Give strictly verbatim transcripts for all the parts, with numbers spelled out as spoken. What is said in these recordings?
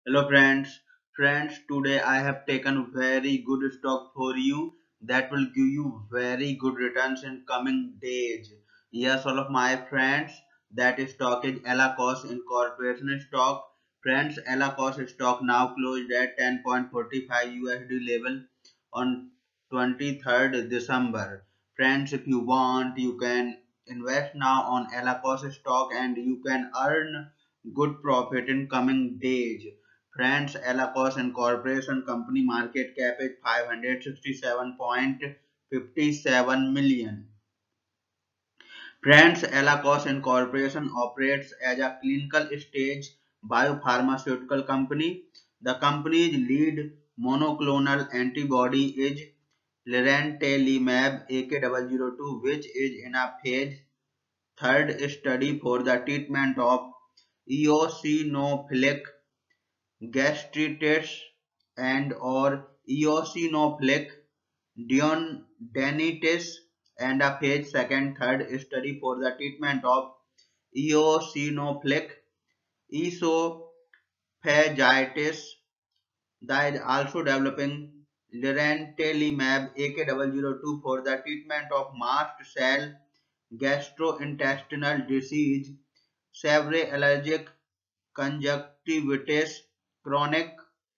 Hello friends. Friends, today I have taken very good stock for you that will give you very good returns in coming days. Yes, all of my friends, that stock is Elacos Incorporation stock. Friends, Elacos stock now closed at ten point four five U S D level on twenty-third December. Friends, if you want, you can invest now on Elacos stock and you can earn good profit in coming days. Friends, Elacos Incorporation company market cap is five hundred sixty-seven point five seven million. Friends, Elacos Incorporation operates as a clinical stage biopharmaceutical company. The company's lead monoclonal antibody is lirentelimab A K zero zero two, which is in a phase third study for the treatment of eosinophilic gastritis and or eosinophilic duodenitis, and a phase second third study for the treatment of eosinophilic esophagitis. They is also developing lirentelimab A K zero zero two for the treatment of mast cell gastrointestinal disease, severe allergic conjunctivitis, chronic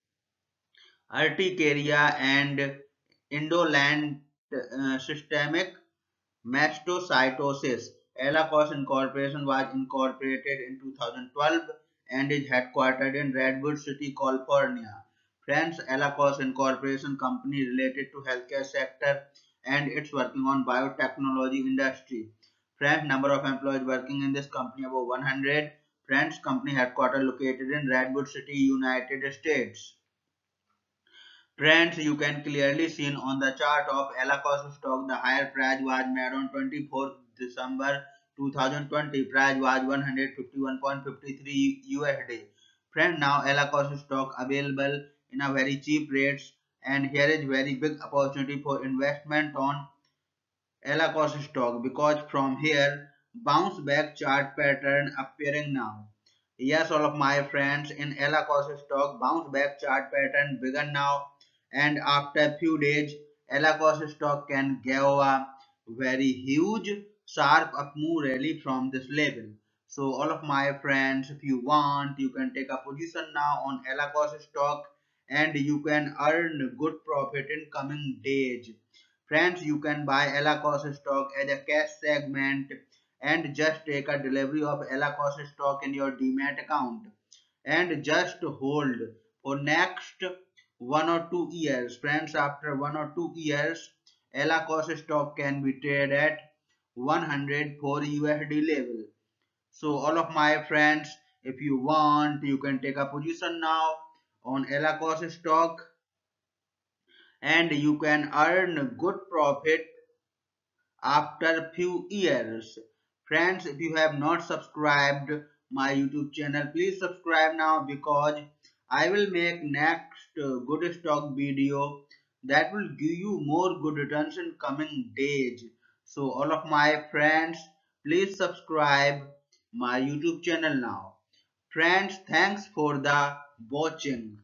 urticaria, and indolent uh, systemic mastocytosis. Elacos Incorporation was incorporated in two thousand twelve and is headquartered in Redwood City, California. Friends, Elacos Incorporation company related to healthcare sector and it's working on biotechnology industry. Friends, number of employees working in this company about one hundred. Friends, company headquarters located in Redwood City, United States. Trends you can clearly see on the chart of Elacos stock. The higher price was made on twenty-fourth December two thousand twenty. Price was one hundred fifty-one point five three U S D. Friend, now Elacos stock available in a very cheap rates, and here is very big opportunity for investment on Elacos stock because from here bounce back chart pattern appearing now. Yes, all of my friends, in Elacos stock bounce back chart pattern begun now, and after few days Elacos stock can give a very huge sharp up move rally from this level. So all of my friends, if you want, you can take a position now on Elacos stock and you can earn good profit in coming days. Friends, you can buy Elacos stock as a cash segment and just take a delivery of Elacos stock in your demat account and just hold for next one or two years. Friends, after one or two years, Elacos stock can be traded at one hundred for U S D level. So all of my friends, if you want, you can take a position now on Elacos stock and you can earn good profit after few years. Friends, if you have not subscribed my YouTube channel, please subscribe now because I will make next uh, good stock video that will give you more good returns in coming days. So all of my friends, please subscribe my YouTube channel now. Friends, thanks for the watching.